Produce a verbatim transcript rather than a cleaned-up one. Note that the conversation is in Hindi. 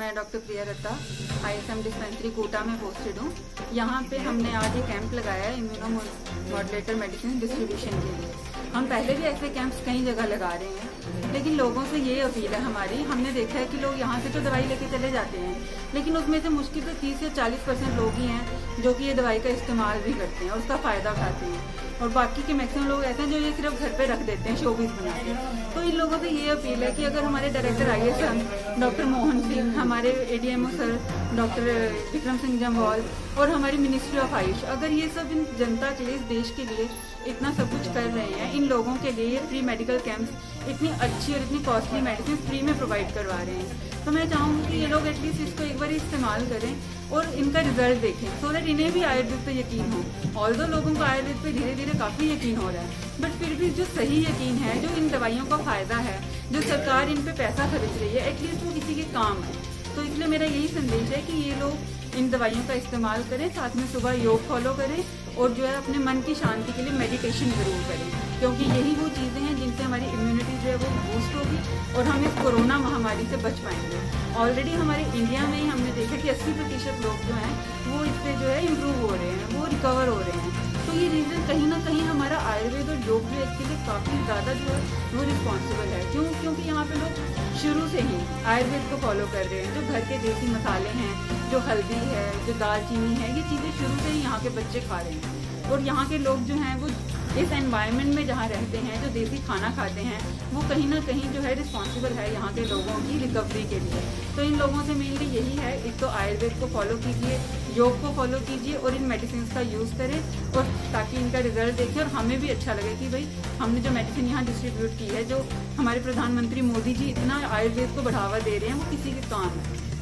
मैं doctor Priya Ratta ISM dispensary Kota में पोस्टेड हूँ। यहाँ पे हमने आज ये कैंप लगाया है इम्यूनो मॉड्यूलेटर मेडिसिन डिस्ट्रीब्यूशन के लिए। हम पहले भी ऐसे कैंप्स कई जगह लगा रहे हैं, लेकिन लोगों से ये अपील है हमारी, हमने देखा है कि लोग यहाँ से तो दवाई लेके चले जाते हैं, लेकिन उसमें से मुश्किल से तीस या चालीस परसेंट लोग ही हैं जो कि ये दवाई का इस्तेमाल भी करते हैं और उसका फायदा उठाते हैं, और बाकी के मैक्सिमम लोग ऐसे हैं जो ये सिर्फ घर पे रख देते हैं शोपीस बना के। तो इन लोगों से ये अपील है कि अगर हमारे director I A sir doctor Mohan Singh, हमारे ADMO sir doctor Vikram Singh Jamwal और हमारी मिनिस्ट्री ऑफ आयुष, अगर ये सब इन जनता के लिए, इस देश के लिए इतना सब कुछ कर रहे हैं, इन लोगों के लिए फ्री मेडिकल कैंप्स इतनी अच्छी और इतनी कॉस्टली मेडिसिन फ्री में प्रोवाइड करवा रहे हैं, तो मैं चाहूँगी कि ये लोग एटलीस्ट इसको एक बार इस्तेमाल करें और इनका रिजल्ट देखें, सो दैट इन्हें भी आयुर्वेद पे यकीन हो। ऑल्दो लोगों को आयुर्वेद पे धीरे धीरे काफी यकीन हो रहा है, बट फिर भी जो सही यकीन है, जो इन दवाइयों का फायदा है, जो सरकार इन पे पैसा खर्च रही है, एटलीस्ट वो किसी के काम है। तो इसलिए मेरा यही संदेश है कि ये लोग इन दवाइयों का इस्तेमाल करें, साथ में सुबह योग फॉलो करें और जो है अपने मन की शांति के लिए मेडिटेशन जरूर करें, क्योंकि यही वो चीज़ें हैं जिनसे हमारी इम्यूनिटी जो है वो बूस्ट होगी और हम इस कोरोना महामारी से बच पाएंगे। ऑलरेडी हमारे इंडिया में ही हमने देखा कि अस्सी प्रतिशत लोग जो हैं वो इससे जो है इम्प्रूव हो रहे हैं, वो रिकवर हो रहे हैं। तो ये रीज़न कहीं ना कहीं हमारा आयुर्वेद और योग जो इसके लिए काफ़ी ज़्यादा जो है वो रिस्पॉन्सिबल है। क्यों? क्योंकि यहाँ पे लोग शुरू से ही आयुर्वेद को फॉलो कर रहे हैं। जो घर के देसी मसाले हैं, जो हल्दी है, जो दालचीनी है, ये चीज़ें शुरू से ही यहाँ के बच्चे खा रहे हैं, और यहाँ के लोग जो हैं वो इस एनवायरनमेंट में जहाँ रहते हैं, जो देसी खाना खाते हैं, वो कहीं ना कहीं जो है रिस्पॉन्सिबल है यहाँ के लोगों की रिकवरी के लिए। तो इन लोगों से मेनली यही है, एक तो आयुर्वेद को फॉलो कीजिए, योग को फॉलो कीजिए और इन मेडिसिन का यूज़ करें, और ताकि इनका रिजल्ट देखें और हमें भी अच्छा लगे कि भाई हमने जो मेडिसिन यहाँ डिस्ट्रीब्यूट की है, जो हमारे प्रधानमंत्री मोदी जी इतना आयुर्वेद को बढ़ावा दे रहे हैं, वो किसी के काम है।